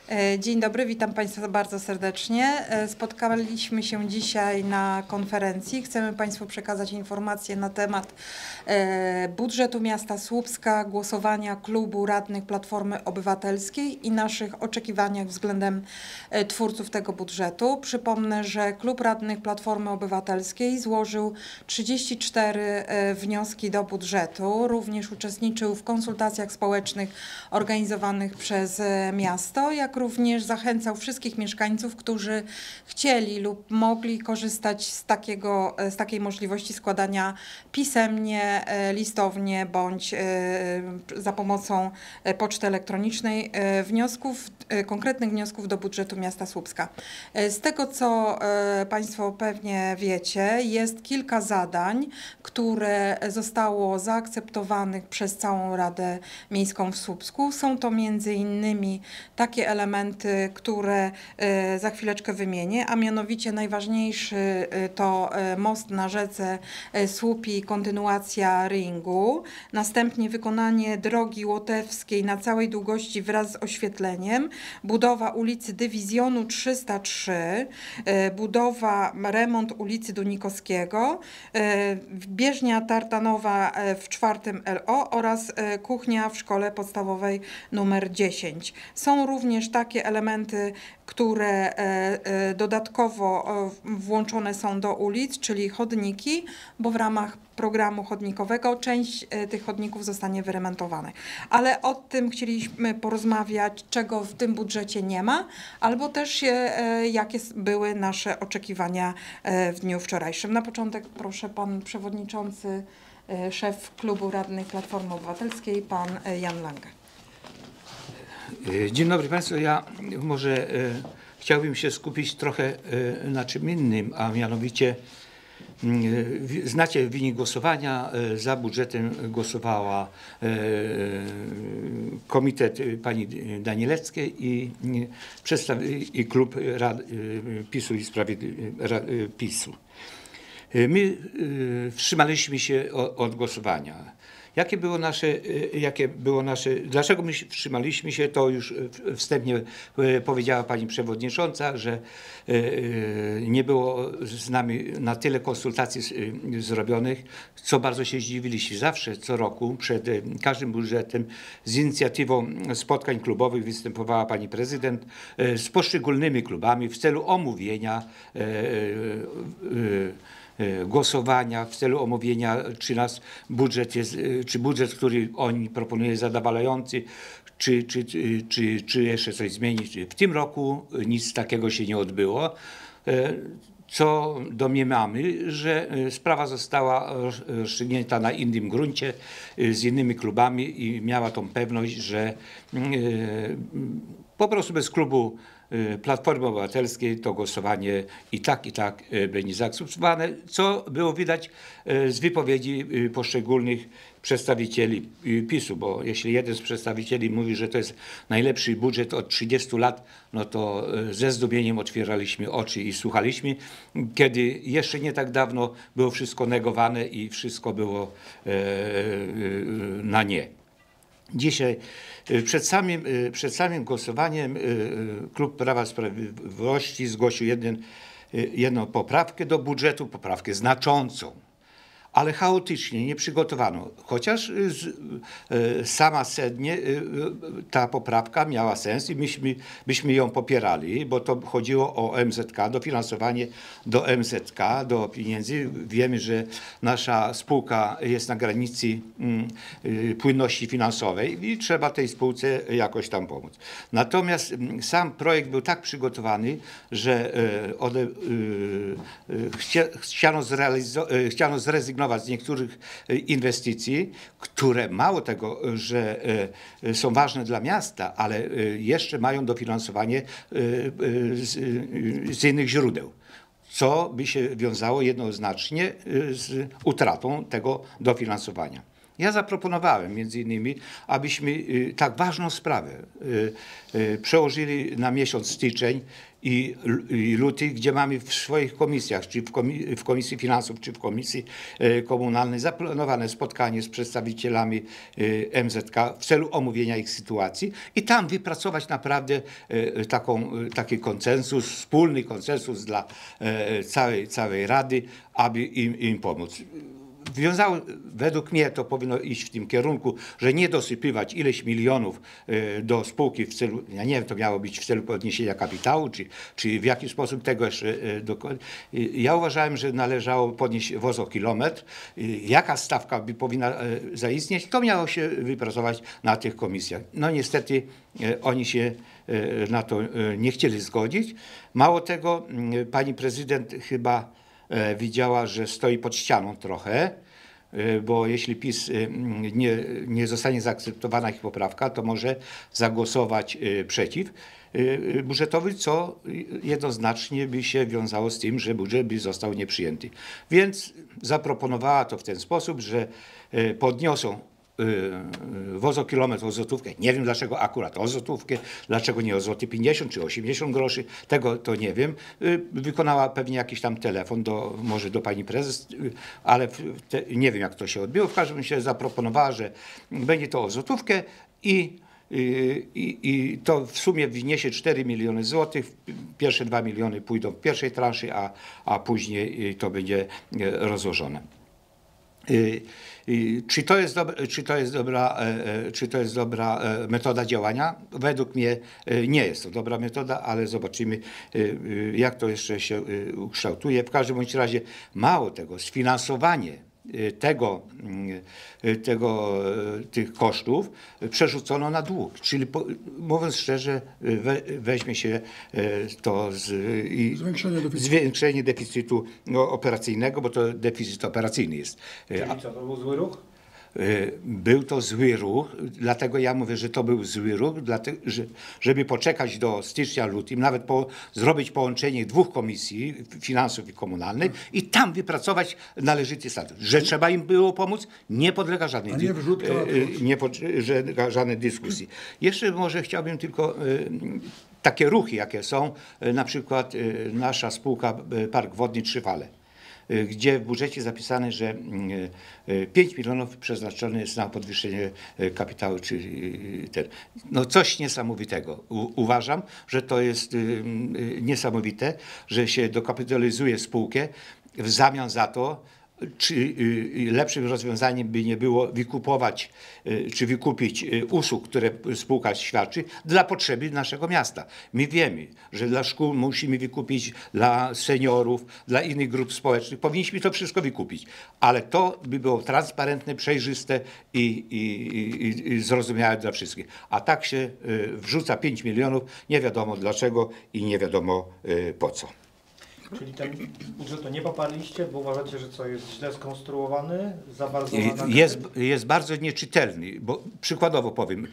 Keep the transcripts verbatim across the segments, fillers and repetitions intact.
Dzień dobry, witam Państwa bardzo serdecznie. Spotkaliśmy się dzisiaj na konferencji. Chcemy Państwu przekazać informacje na temat budżetu miasta Słupska, głosowania klubu radnych Platformy Obywatelskiej i naszych oczekiwaniach względem twórców tego budżetu. Przypomnę, że klub radnych Platformy Obywatelskiej złożył trzydzieści cztery wnioski do budżetu. Również uczestniczył w konsultacjach społecznych organizowanych przez miasto, jak również zachęcał wszystkich mieszkańców, którzy chcieli lub mogli korzystać z, takiego, z takiej możliwości składania pisemnie, listownie bądź za pomocą poczty elektronicznej wniosków, konkretnych wniosków do budżetu miasta Słupska. Z tego, co Państwo pewnie wiecie, jest kilka zadań, które zostało zaakceptowanych przez całą Radę Miejską w Słupsku. Są to między innymi takie elementy, które za chwileczkę wymienię, a mianowicie najważniejszy to most na rzece Słupi, kontynuacja ringu, następnie wykonanie drogi łotewskiej na całej długości wraz z oświetleniem, budowa ulicy Dywizjonu trzysta trzy, budowa, remont ulicy Dunikowskiego, bieżnia tartanowa w czwartym L O oraz kuchnia w szkole podstawowej numer dziesięć. Są również takie elementy, które dodatkowo włączone są do ulic, czyli chodniki, bo w ramach programu chodnikowego część tych chodników zostanie wyremontowana. Ale o tym chcieliśmy porozmawiać, czego w tym budżecie nie ma, albo też jakie były nasze oczekiwania w dniu wczorajszym. Na początek proszę pan przewodniczący, szef klubu radnych Platformy Obywatelskiej, pan Jan Lange. Dzień dobry Państwu. Ja może e, chciałbym się skupić trochę e, na czym innym, a mianowicie e, znacie wynik głosowania. E, za budżetem głosowała e, komitet pani Danieleckiej i, i, i klub Rad, e, PiSu i Sprawiedliwego PiSu. E, my e, wstrzymaliśmy się od, od głosowania. Jakie było nasze, jakie było nasze, dlaczego my wstrzymaliśmy się, to już wstępnie powiedziała pani przewodnicząca, że nie było z nami na tyle konsultacji zrobionych, co bardzo się zdziwiliśmy. Zawsze co roku przed każdym budżetem z inicjatywą spotkań klubowych występowała pani prezydent z poszczególnymi klubami w celu omówienia głosowania, w celu omówienia, czy nasz budżet jest, czy budżet, który oni proponują, jest zadowalający, czy, czy, czy, czy jeszcze coś zmienić. W tym roku nic takiego się nie odbyło, co domniemamy, że sprawa została rozstrzygnięta na innym gruncie, z innymi klubami i miała tą pewność, że po prostu bez klubu Platformy Obywatelskiej to głosowanie i tak, i tak będzie zaakceptowane, co było widać z wypowiedzi poszczególnych przedstawicieli PiSu, bo jeśli jeden z przedstawicieli mówi, że to jest najlepszy budżet od trzydziestu lat, no to ze zdumieniem otwieraliśmy oczy i słuchaliśmy, kiedy jeszcze nie tak dawno było wszystko negowane i wszystko było na nie. Dzisiaj przed samym, przed samym głosowaniem klub Prawa i Sprawiedliwości zgłosił jeden, jedną poprawkę do budżetu, poprawkę znaczącą, ale chaotycznie, nie przygotowano. Chociaż z, sama sednie ta poprawka miała sens i myśmy, byśmy ją popierali, bo to chodziło o M Z K, dofinansowanie do M Z K, do pieniędzy. Wiemy, że nasza spółka jest na granicy płynności finansowej i trzeba tej spółce jakoś tam pomóc. Natomiast sam projekt był tak przygotowany, że one, chciano, chciano zrezygnować z niektórych inwestycji, które mało tego, że są ważne dla miasta, ale jeszcze mają dofinansowanie z, z innych źródeł, co by się wiązało jednoznacznie z utratą tego dofinansowania. Ja zaproponowałem między innymi, abyśmy tak ważną sprawę przełożyli na miesiąc styczeń i, i luty, gdzie mamy w swoich komisjach, czy w, komi w Komisji Finansów, czy w Komisji Komunalnej zaplanowane spotkanie z przedstawicielami M Z K w celu omówienia ich sytuacji i tam wypracować naprawdę taką, taki konsensus, wspólny konsensus dla całej, całej Rady, aby im, im pomóc. Wiązało, według mnie to powinno iść w tym kierunku, że nie dosypywać ileś milionów do spółki w celu, ja nie wiem, to miało być w celu podniesienia kapitału, czy, czy w jaki sposób tego jeszcze dokładnie. Ja uważałem, że należało podnieść wozokilometr. Jaka stawka by powinna zaistnieć, to miało się wypracować na tych komisjach. No niestety oni się na to nie chcieli zgodzić. Mało tego, pani prezydent chyba widziała, że stoi pod ścianą trochę, bo jeśli PiS nie, nie zostanie zaakceptowana ich poprawka, to może zagłosować przeciw budżetowi, co jednoznacznie by się wiązało z tym, że budżet by został nieprzyjęty. Więc zaproponowała to w ten sposób, że podniosą wozokilometr o złotówkę. Nie wiem dlaczego akurat o złotówkę, dlaczego nie o złoty pięćdziesiąt czy osiemdziesiąt groszy, tego to nie wiem. Wykonała pewnie jakiś tam telefon do, może do pani prezes, ale te, nie wiem jak to się odbyło. W każdym razie zaproponowała, że będzie to o złotówkę i I, I to w sumie wyniesie cztery miliony złotych. Pierwsze dwa miliony pójdą w pierwszej transzy, a, a później to będzie rozłożone. Czy to jest dobra, czy to jest dobra, czy to jest dobra metoda działania? Według mnie nie jest to dobra metoda, ale zobaczymy, jak to jeszcze się ukształtuje. W każdym bądź razie mało tego, sfinansowanie tego, tego, tych kosztów przerzucono na dług. Czyli po, mówiąc szczerze, we, weźmie się to z, i zwiększenie deficytu, zwiększenie deficytu no, operacyjnego, bo to deficyt operacyjny jest. Czyli co, to był zły ruch? Był to zły ruch, dlatego ja mówię, że to był zły ruch, dlatego, że, żeby poczekać do stycznia, lutym, nawet po, zrobić połączenie dwóch komisji, finansów i komunalnych i tam wypracować należyty status. Że trzeba im było pomóc, nie podlega żadnej, nie wrzutka, nie podlega żadnej dyskusji. Jeszcze może chciałbym tylko takie ruchy, jakie są, na przykład nasza spółka Park Wodny Trzy Fale, gdzie w budżecie zapisane, że pięć milionów przeznaczone jest na podwyższenie kapitału, czy ten. No coś niesamowitego. U, uważam, że to jest niesamowite, że się dokapitalizuje spółkę w zamian za to, czy lepszym rozwiązaniem by nie było wykupować, czy wykupić usług, które spółka świadczy dla potrzeby naszego miasta. My wiemy, że dla szkół musimy wykupić, dla seniorów, dla innych grup społecznych. Powinniśmy to wszystko wykupić, ale to by było transparentne, przejrzyste i, i, i, i zrozumiałe dla wszystkich. A tak się wrzuca pięć milionów, nie wiadomo dlaczego i nie wiadomo po co. Czyli ten budżet nie poparliście, bo uważacie, że co, jest źle skonstruowany, za bardzo... Jest, jest bardzo nieczytelny, bo przykładowo powiem,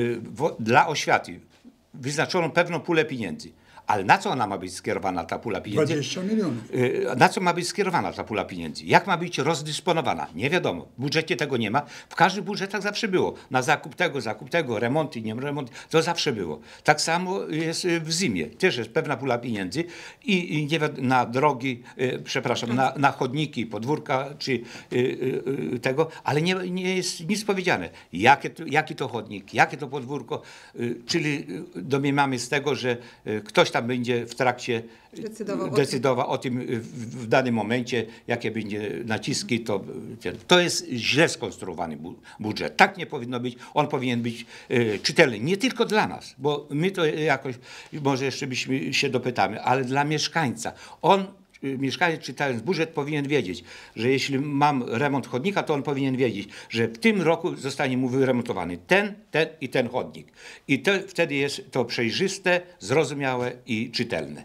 dla oświaty wyznaczono pewną pulę pieniędzy. Ale na co ona ma być skierowana, ta pula pieniędzy? dwadzieścia milionów. Na co ma być skierowana ta pula pieniędzy? Jak ma być rozdysponowana? Nie wiadomo. W budżecie tego nie ma. W każdych budżetach zawsze było. Na zakup tego, zakup tego, remonty, nie remonty. To zawsze było. Tak samo jest w zimie. Też jest pewna pula pieniędzy i, i nie na drogi, y, przepraszam, na, na chodniki, podwórka czy y, y, tego, ale nie, nie jest nic powiedziane. Jakie to, jaki to chodnik, jakie to podwórko, y, czyli domniemamy z tego, że y, ktoś tam będzie w trakcie decydował, decydował o tym w, w danym momencie, jakie będzie naciski, to, to jest źle skonstruowany bu, budżet. Tak nie powinno być. On powinien być y, czytelny. Nie tylko dla nas, bo my to jakoś, może jeszcze byśmy się dopytamy, ale dla mieszkańca. On mieszkaniec, czytając budżet, powinien wiedzieć, że jeśli mam remont chodnika, to on powinien wiedzieć, że w tym roku zostanie mu wyremontowany ten, ten i ten chodnik. I to, wtedy jest to przejrzyste, zrozumiałe i czytelne.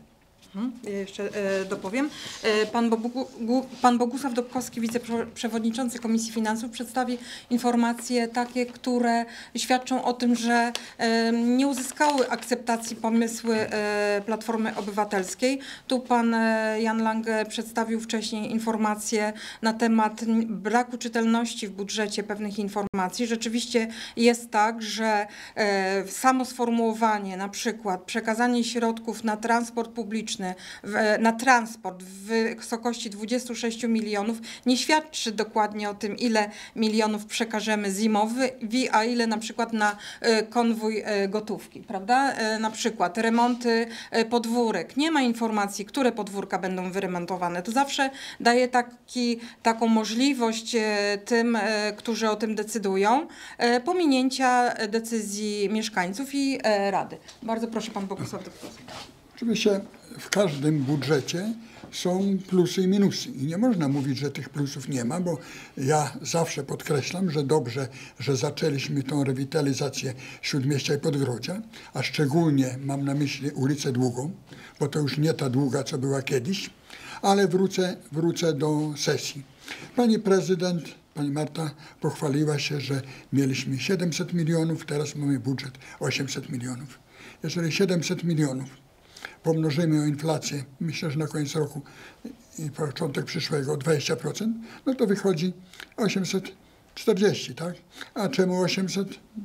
Mhm. Ja jeszcze e, dopowiem. E, pan, Bogu, Gu, pan Bogusław Dobkowski, wiceprzewodniczący Komisji Finansów, przedstawi informacje takie, które świadczą o tym, że e, nie uzyskały akceptacji pomysły e, Platformy Obywatelskiej. Tu pan e, Jan Lange przedstawił wcześniej informacje na temat braku czytelności w budżecie pewnych informacji. Rzeczywiście jest tak, że e, samo sformułowanie, na przykład przekazanie środków na transport publiczny, na transport w wysokości dwudziestu sześciu milionów nie świadczy dokładnie o tym, ile milionów przekażemy zimowi, a ile na przykład na konwój gotówki, prawda? Na przykład remonty podwórek. Nie ma informacji, które podwórka będą wyremontowane. To zawsze daje taki, taką możliwość tym, którzy o tym decydują, pominięcia decyzji mieszkańców i Rady. Bardzo proszę, pan Bogusław Dobkowski. Oczywiście w każdym budżecie są plusy i minusy i nie można mówić, że tych plusów nie ma, bo ja zawsze podkreślam, że dobrze, że zaczęliśmy tą rewitalizację Śródmieścia i Podgrodzia, a szczególnie mam na myśli ulicę Długą, bo to już nie ta długa, co była kiedyś, ale wrócę, wrócę do sesji. Pani prezydent, pani Marta pochwaliła się, że mieliśmy siedemset milionów, teraz mamy budżet osiemset milionów. Jeżeli siedemset milionów pomnożymy o inflację, myślę, że na koniec roku i początek przyszłego dwadzieścia procent, no to wychodzi osiemset czterdzieści, tak? A czemu osiemset?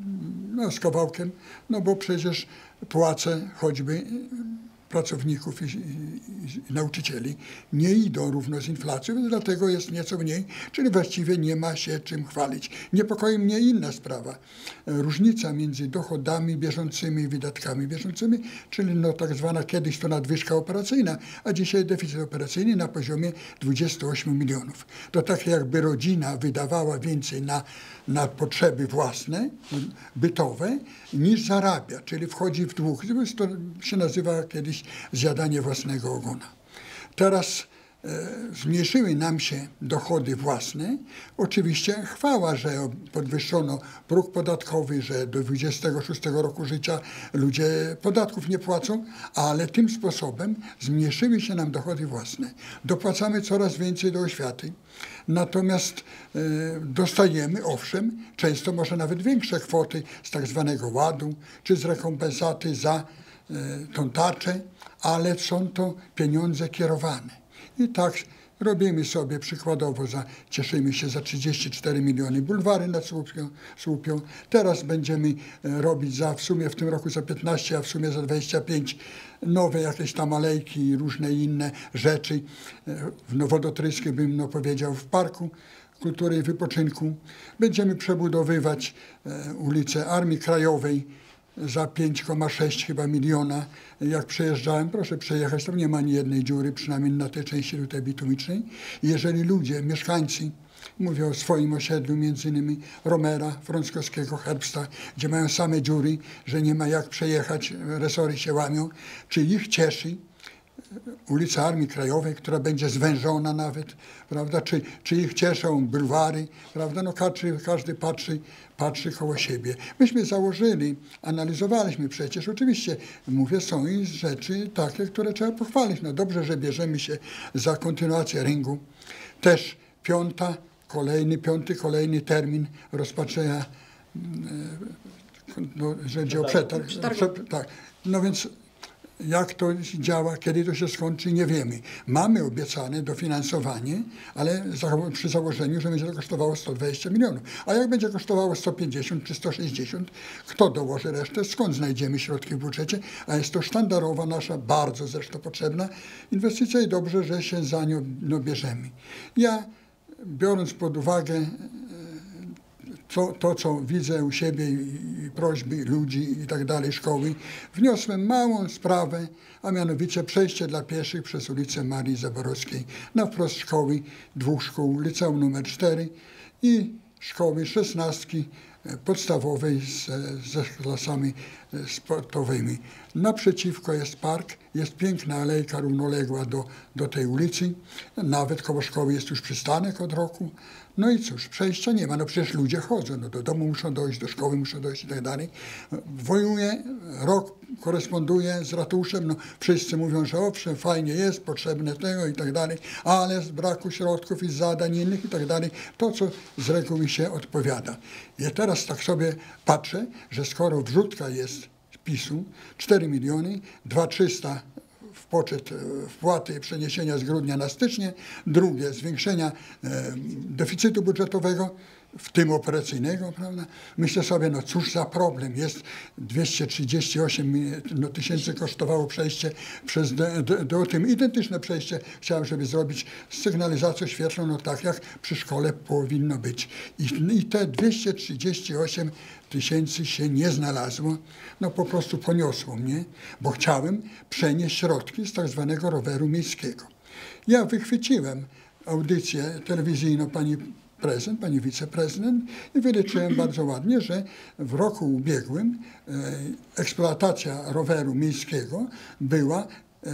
No z kawałkiem, no bo przecież płace choćby pracowników i, i, i nauczycieli nie idą równo z inflacją, więc dlatego jest nieco mniej, czyli właściwie nie ma się czym chwalić. Niepokoi mnie inna sprawa. Różnica między dochodami bieżącymi i wydatkami bieżącymi, czyli no tak zwana kiedyś to nadwyżka operacyjna, a dzisiaj deficyt operacyjny na poziomie dwudziestu ośmiu milionów. To tak jakby rodzina wydawała więcej na, na potrzeby własne, bytowe, niż zarabia, czyli wchodzi w dług. To się nazywa kiedyś zjadanie własnego ogona. Teraz e, zmniejszyły nam się dochody własne. Oczywiście chwała, że podwyższono próg podatkowy, że do dwudziestego szóstego roku życia ludzie podatków nie płacą, ale tym sposobem zmniejszyły się nam dochody własne. Dopłacamy coraz więcej do oświaty. Natomiast e, dostajemy, owszem, często może nawet większe kwoty z tak zwanego ładu, czy z rekompensaty za e, tą tarczę, ale są to pieniądze kierowane. I tak robimy sobie przykładowo, za, cieszymy się za trzydzieści cztery miliony bulwary nad Słupią, Słupią. Teraz będziemy robić za, w sumie w tym roku za piętnaście, a w sumie za dwadzieścia pięć nowe jakieś tam alejki i różne inne rzeczy. W Nowodotrysku bym no powiedział w Parku Kultury i Wypoczynku. Będziemy przebudowywać e, ulicę Armii Krajowej za pięć przecinek sześć chyba miliona. Jak przejeżdżałem, proszę przejechać, tam nie ma ani jednej dziury, przynajmniej na tej części tutaj bitumicznej. Jeżeli ludzie, mieszkańcy, mówię o swoim osiedlu, między innymi Romera, Frąckowskiego, Herbsta, gdzie mają same dziury, że nie ma jak przejechać, resory się łamią, czy ich cieszy ulica Armii Krajowej, która będzie zwężona nawet, prawda, czy, czy ich cieszą bulwary, prawda, no każdy, każdy patrzy, patrzy koło siebie. Myśmy założyli, analizowaliśmy przecież, oczywiście, mówię, są i rzeczy takie, które trzeba pochwalić. No dobrze, że bierzemy się za kontynuację ringu. Też piąta, kolejny, piąty, kolejny termin rozpatrzenia, no, że chodzi o przetarg. Przetarg. Tak, no więc jak to działa, kiedy to się skończy, nie wiemy. Mamy obiecane dofinansowanie, ale przy założeniu, że będzie to kosztowało sto dwadzieścia milionów. A jak będzie kosztowało sto pięćdziesiąt czy sto sześćdziesiąt, kto dołoży resztę? Skąd znajdziemy środki w budżecie? A jest to sztandarowa nasza, bardzo zresztą potrzebna inwestycja i dobrze, że się za nią no, bierzemy. Ja, biorąc pod uwagę To, to, co widzę u siebie i, i prośby ludzi i tak dalej, szkoły, wniosłem małą sprawę, a mianowicie przejście dla pieszych przez ulicę Marii Zaborowskiej na wprost szkoły, dwóch szkół, liceum numer cztery i szkoły szesnastki podstawowej z, ze klasami sportowymi. Naprzeciwko jest park, jest piękna alejka równoległa do, do tej ulicy. Nawet koło szkoły jest już przystanek od roku. No i cóż, przejścia nie ma. No przecież ludzie chodzą, no do domu muszą dojść, do szkoły muszą dojść i tak dalej. Wojuję, rok koresponduję z ratuszem, no wszyscy mówią, że owszem, fajnie jest, potrzebne tego i tak dalej, ale z braku środków i zadań innych i tak dalej, to co z reguły się odpowiada. Ja teraz tak sobie patrzę, że skoro wrzutka jest PiSu, cztery miliony, dwa tysiące trzysta w poczet wpłaty przeniesienia z grudnia na stycznia, drugie zwiększenia e, deficytu budżetowego, w tym operacyjnego, prawda? Myślę sobie, no cóż za problem, jest dwieście trzydzieści osiem no, tysięcy kosztowało przejście przez do, do, do tym identyczne przejście chciałem, żeby zrobić z sygnalizacją świetlną, no tak jak przy szkole powinno być. I, i te dwieście trzydzieści osiem tysięcy się nie znalazło, no po prostu poniosło mnie, bo chciałem przenieść środki z tak zwanego roweru miejskiego. Ja wychwyciłem audycję telewizyjną pani prezydent, pani wiceprezydent i wyliczyłem bardzo ładnie, że w roku ubiegłym e, eksploatacja roweru miejskiego była e,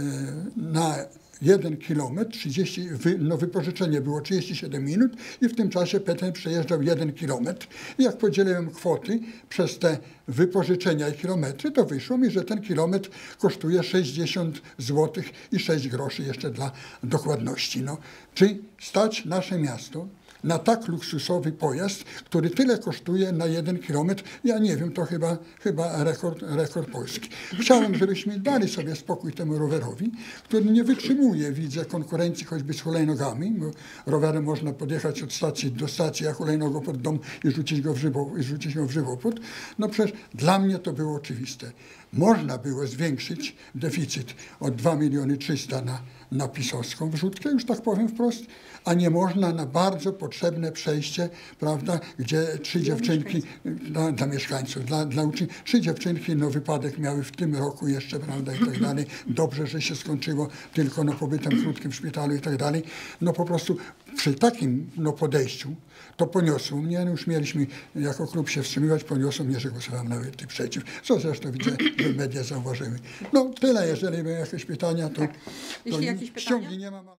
na jeden kilometr, trzydzieści, wy, no wypożyczenie było trzydzieści siedem minut i w tym czasie petent przejeżdżał jeden kilometr. I jak podzieliłem kwoty przez te wypożyczenia i kilometry, to wyszło mi, że ten kilometr kosztuje sześćdziesiąt złotych i sześć groszy jeszcze dla dokładności. No, czy stać nasze miasto na tak luksusowy pojazd, który tyle kosztuje na jeden kilometr? Ja nie wiem, to chyba, chyba rekord, rekord polski. Chciałem, żebyśmy dali sobie spokój temu rowerowi, który nie wytrzymuje, widzę, konkurencji choćby z hulajnogami, bo rowerem można podjechać od stacji do stacji, a hulajnogą pod dom i rzucić go w żywopłot, i rzucić ją w żywopłot. No przecież dla mnie to było oczywiste. Można było zwiększyć deficyt od dwa miliony trzysta na, na pisowską wrzutkę, już tak powiem wprost, a nie można na bardzo potrzebne przejście, prawda, gdzie trzy dla dziewczynki, dla, dla mieszkańców, dla, dla uczniów, trzy dziewczynki no, wypadek miały w tym roku jeszcze, prawda, i tak dalej. Dobrze, że się skończyło tylko no, pobytem krótkim w szpitalu i tak dalej. No po prostu przy takim no, podejściu to poniosło mnie, no, już mieliśmy jako klub się wstrzymywać, poniosło mnie, że głosowałem nawet przeciw, co zresztą widzę, że media zauważyły. No tyle, jeżeli były jakieś pytania, to, Tak. Jeśli to jakieś pytania? ściągi nie mam.